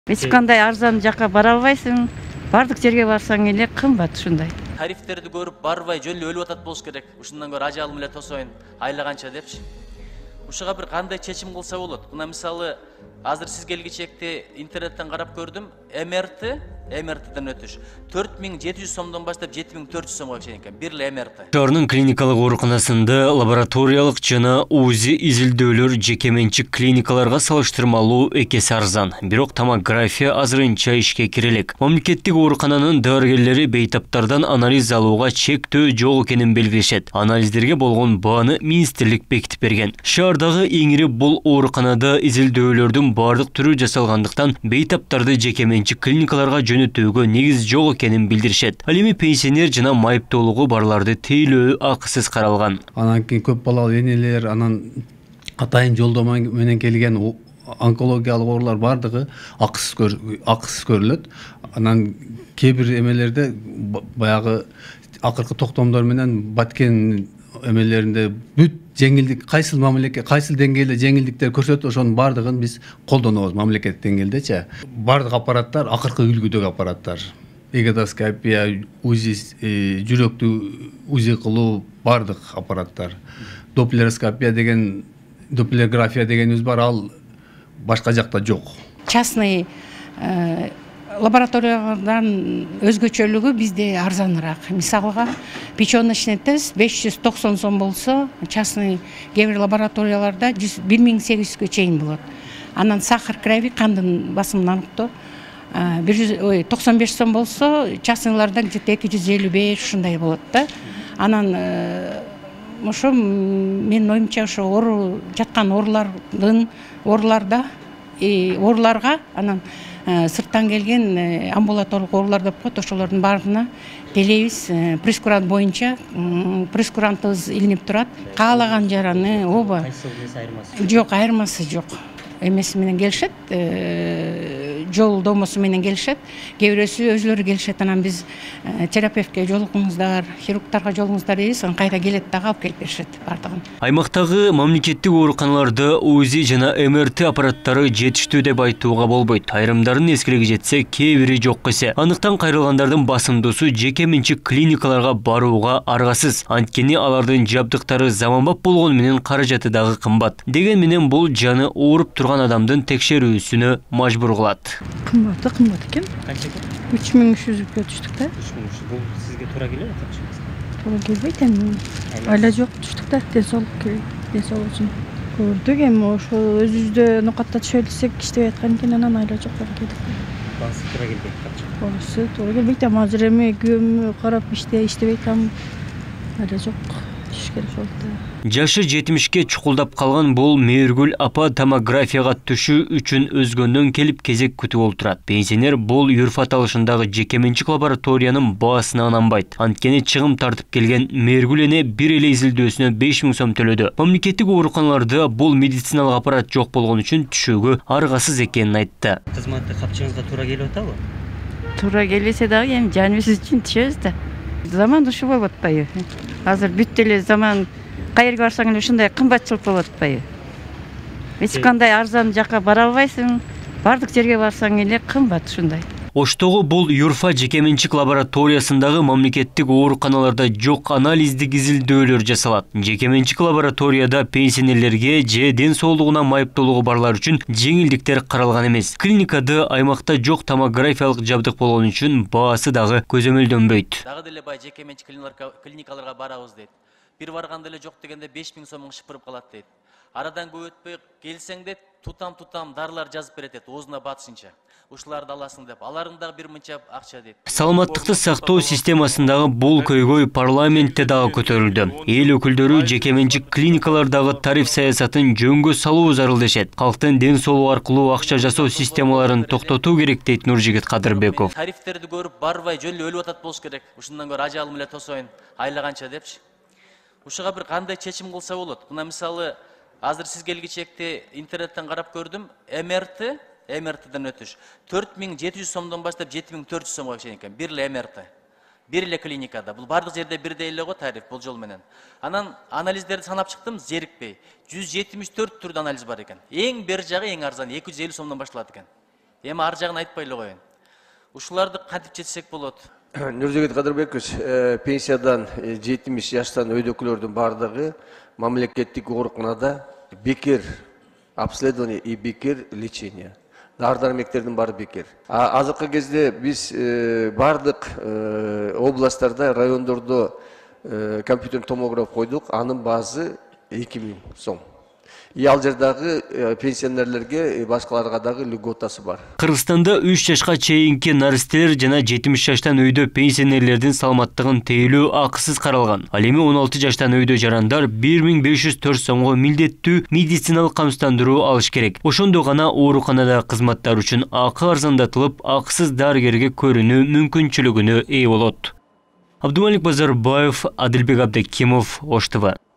Эч кандай арзан жакка бара албайсың. Бардык жерге барсаң эле кымбат ушундай. Тарифтерди көрүп барбай жөн эле өлүп атат болуш керек. Ушундан көрө ажалым эле тосоюн, айлаганча депчи. Ушуга бир кандай чечим кылса болот? Мына мисалы азыр сиз келгичекте интернеттен карап көрдүм. МРТден өтүш 4700 сомдон баштап 7400 сомго чейин экен. Бир эле МРТ. Шаарнын клиникалык ооруканасында лабораториялык жана УЗИ изилдөөлөр жеке менчик клиникаларга салыштырмалуу экеси арзан. Бирок томография азырынча ишке кирелек. Мамлекеттик оорукананын дарыгерлери бейтаптардан анализ алууга чектөө жок экенин белгилешет. Анализдерге болгон бааны министрлик бекитип берген. Шаардагы эң ири бул ооруканада изилдөөлөрдүн бардык түрү жасалгандыктан бейтаптарды жеке менчик клиникаларга жөнөтүүгө негиз жок экенин билдиришет. Ал эми пенсионер жана майыптуулугу барларды тейлөө акысыз каралган. Анан кийин көп балалуу энелер, анан атайын жолдомо менен келген онкологиялык оорулар бардыгы акысыз көрүлөт. Анан кээ бир эмелерде баягы акыркы токтомдор менен баткен эмелеринде бүт жеңилдик кайсыл мамлекет кайсыл деңгээлде жеңилдиктер көрсөтүп ошонун бардыгын биз колдонобуз мамлекет деңгээлдечи. Бардык аппараттар акыркы үлгүдөгү аппараттар. Эгодоскопия, УЗИ, жүрөктү УЗИ кылуу бардык аппараттар. Доплероскопия деген, доплерография дегенибиз бар, ал башка жакта жок. Частный лабораториялардан өзгөчөлүгү бизде арзаныраак. Мисалга печёночный тест 590 сом болсо, частный кээ бир лабораторияларда 1800ге чейин болот. Анан сахар крови, кандын басымын аныктоо 95 сом болсо, частныйларда где-то 255 ушундай болот да. Анан ошо менин оюмча ошо оору жаткан ооруларга анан сырттан келген амбулаторлук оорулар деп коет, ошолордун баарына делебиз прескурант боюнча прескурантыбыз илинип турат. Каалаган жараны оба жок, айырмасы жок. Эмеси менен келишет, жолдомосу менен келишет. Кээ бирөөсү өзүлөрү келишет, анан биз терапевтке жолугуңуздар, хирургтарга жолуңуздар дейбиз, анан кайра келет дагы алып келип беришет бардыгын. Аймактагы мамлекеттик ооруканаларда УЗИ жана МРТ аппараттары жетиштүү деп айтууга болбойт. Айрымдарын эскилеги жетсе, кээ бири жок эсе. Андыктан кайрылгандардын басымдуусу жеке менчик клиникаларга барууга аргасыз. Анткени алардын жабдыктары заманбап болгону менен каражаты дагы кымбат. Деген менен бул жаны ооруп турган адамдын текшерүүсүнө мажбур кылат. Кымбат экен. Канча экен? 3300 түштүк да. 3300. Бул сизге туура келеби канча? Туура келбейт эми. Айла жок түштүк да. Денсаулык үчүн. Көрдүк эми ошо өзүбүздө нокатта түшө билсек иштебей аткан экен, анан айла жок деп келдик. Баасы туура келбейт канча? Баасы туура келбейт, эми азыр эми күбөмө карап иштебей там айла жок. Түшүш керек болот да. Жашы 70ке чукулдап калган бул Мээргүл апа томографияга түшүү үчүн өзгөндөн келип кезек күтүп олтурат. Пенсионер бул юрфа аталышындагы жеке менчик лабораториянын баасына ынанбайт. Анткени чыгым тартып келген Мээргүл эне бир эле изилдөөсүнө 5000 сом төлөдү. Мамлекеттик ооруканаларда бул медициналык аппарат жок болгон үчүн түшүүгө аргасыз экенин айтты. Кызматты капчыгыңызга туура келип атабы? Туура келбесе дагы эми жаныбыз үчүн түшөбүз да. Заман ушу болуп атпайбы? Азыр бүт эле заман кайерге барсаң эле ушундай кымбатчылык болуп атпайбы? Эч кандай арзан жакка бара албайсың. Бардык жерге барсаң эле кымбат ушундай. Оштогу бул юрфа жеке менчик лабораториясындагы мамлекеттик ооруканаларда жок анализдик изилдөөлөр жасалат. Жеке менчик лабораторияда пенсионерлерге же ден соолугуна майыптуулугу барлар үчүн жеңилдиктер каралган эмес. Клиникада аймакта жок томографиялык жабдык болгон үчүн баасы дагы көзөмөлдөнбөйт. Дагы деле бай жеке менчик клиникаларга барабыз дейт. Бир барганда эле жок дегенде 5000 сомун шыпырып калат дейт. Арадан көп өтпөй келсең дейт, тутам дарылар жазып берет дейт, оозуна батышынча. Ушуларды аласың деп, аларың дагы бир мынча акча дейт. Саламаттыкты сактоо системасындагы бул көйгөй парламентте дагы көтөрүлдү. Эл өкүлдөрү жеке менчик клиникалардагы тариф саясатын жөнгө салуу зарыл дешет. Калктын ден соолугу аркылуу акча жасоо системаларын токтотуу керек дейт Нуржигит Кадырбеков. Тарифтерди көрүп барбай жөн эле өлүп атат болуш керек. Ушундан көрө ажалым эле тосоюн, айлаганча депчи. Ушуга бир кандай чечим кылса болот? Мына мисалы азыр сиз келгичекте интернеттен карап көрдүм. МРТден өтүш 4700 сомдон баштап 7400 сомго чейин экен. Бир эле МРТ. Бир эле клиникада. Бул бардык жерде бирдей эле го тариф бул жол менен. Анан анализдерди санап чыктым, зерикпей. 174 түрдүү анализ бар экен. Эң бер жагы эң арзан 250 сомдон башталат экен. Эми ар жагын айтпай эле коеюн. Ушуларды кантип жетсек болот? Нурзегет Кадырбекович, пенсиядан 70 жаштан өйдөкүлөрдүн бардыгы мамлекеттик ооруканада бекер обследование и бекер лечение. Дары-дармектердин баары бекер. Азыркы кезде биз бардык областтарда, райондордо компьютер томограф койдук, анын баасы 2000 сом. Ал жердагы пенсионерлерге башкаларга дагы льготасы бар. Кыргызстанда 3 жашка чейинки наристелер жана 70 жаштан өйдө пенсионерлердин саламаттыгын тейлөө акысыз каралган. Ал эми 16 жаштан өйдө жарандар 1504 сомго милдеттүү медициналык камсыздандыруу алыш керек. Ошондо гана ооруканада кызматтар үчүн акы арзандатылып, акысыз дарыгерге көрүнүү мүмкүнчүлүгүнө ээ болот. Абдумалик Базарбаев, Адилбек Абдакимов, Ош ТВ.